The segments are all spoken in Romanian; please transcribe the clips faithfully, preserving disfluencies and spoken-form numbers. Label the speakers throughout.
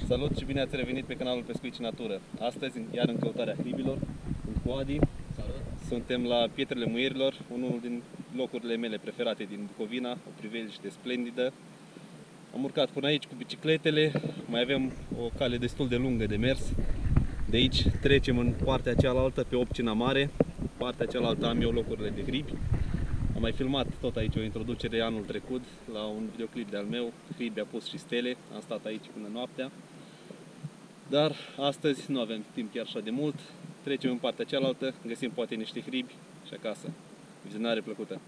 Speaker 1: Salut și bine ați revenit pe canalul Pescuit și Natură. Astăzi, iar în căutarea hribilor, sunt cu Adi.
Speaker 2: Salut.
Speaker 1: Suntem la Pietrele Muierilor, unul din locurile mele preferate din Bucovina, o priveliște splendidă. Am urcat până aici cu bicicletele, mai avem o cale destul de lungă de mers. De aici trecem în partea cealaltă, pe Opcina Mare. Partea cealaltă am eu locurile de hribi. Am mai filmat tot aici o introducere anul trecut la un videoclip de-al meu, Hribi, apus și stele. Am stat aici până noaptea. Dar astăzi nu avem timp chiar așa de mult. Trecem în partea cealaltă, găsim poate niște hribi și acasă. Vizionare plăcută!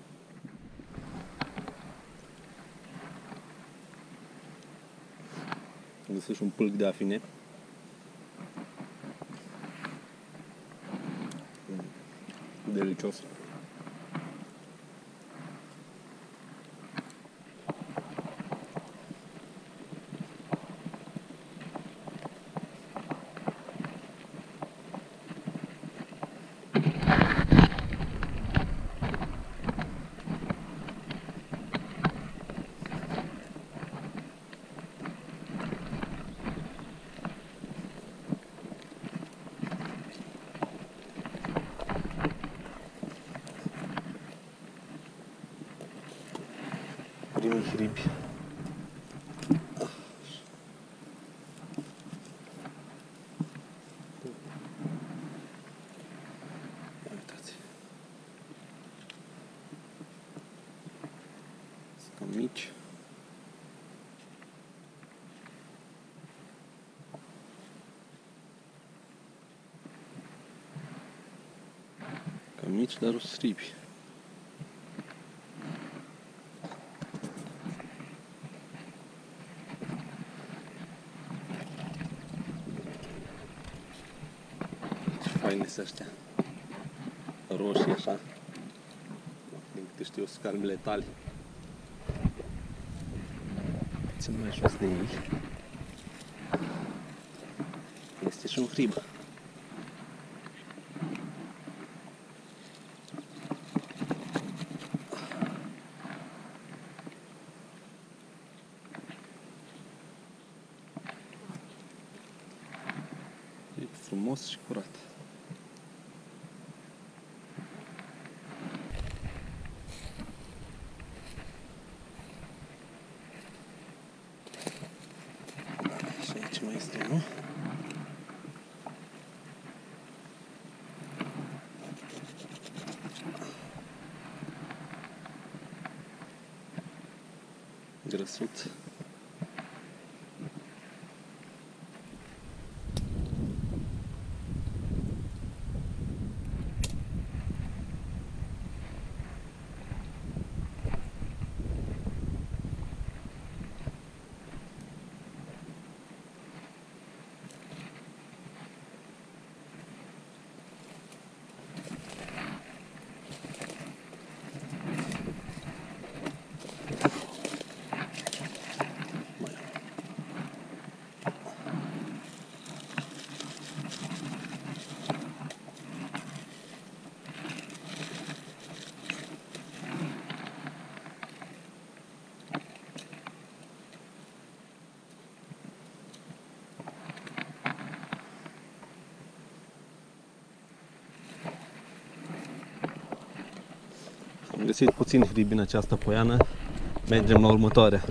Speaker 1: Am găsit și un pâlc de afine. Delicios! Primii hribi. Ia uitați. Sunt cam mici. Cam mici, dar o hribi. Faine sunt ăștia, roșii așa, din câte știu, sunt carmele tale. Țin mai jos de ei. Este și un hrib. E frumos și curat. Și aici mai este unul. Grăsut. Am găsit puțin hribi în această poiană, mergem la următoarea.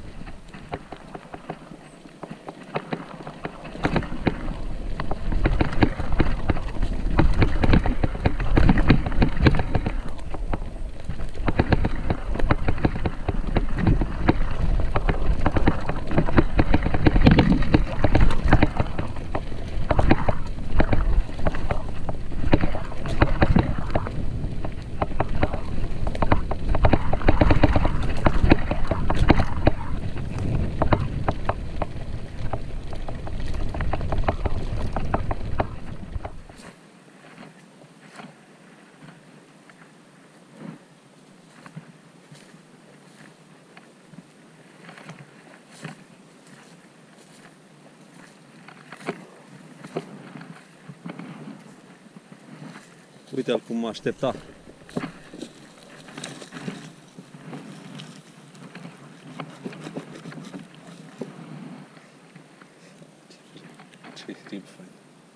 Speaker 1: Uite-l cum mă aștepta.
Speaker 2: și rib fain.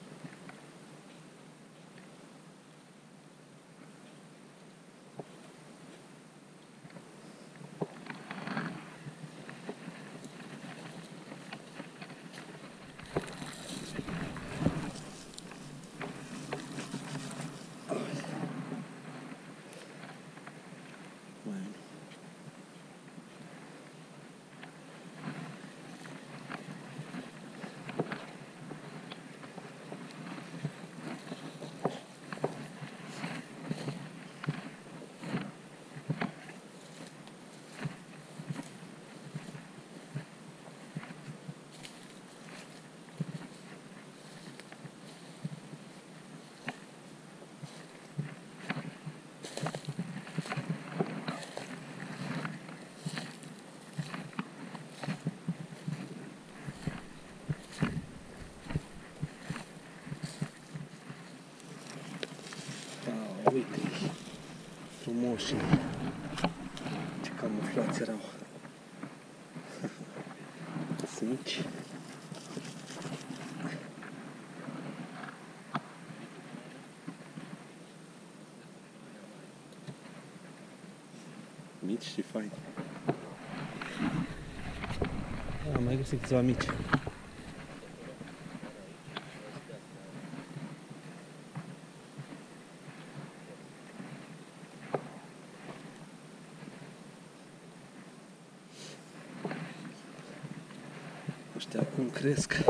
Speaker 2: Uite, frumoși, ce camuflați erau. Sunt mici. Mici și faini.
Speaker 1: Am mai găsit câțiva mici.
Speaker 2: Ăștia acum cresc.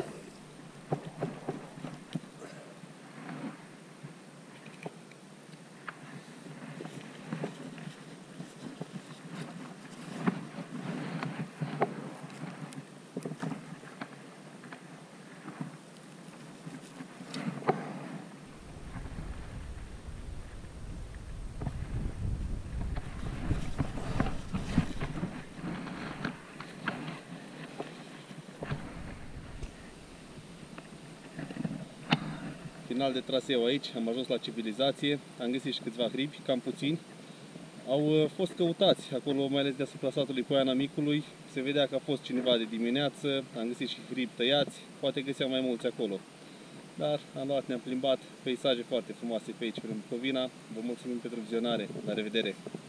Speaker 1: Final de traseu aici, am ajuns la civilizație, am găsit și câțiva hribi, cam puțini. Au fost căutați acolo, mai ales deasupra satului Poiana Micului. Se vedea că a fost cineva de dimineață, am găsit și hribi tăiați, poate găseam mai mulți acolo. Dar am luat, ne-am plimbat, peisaje foarte frumoase pe aici, prin Bucovina. Vă mulțumim pentru vizionare, la revedere!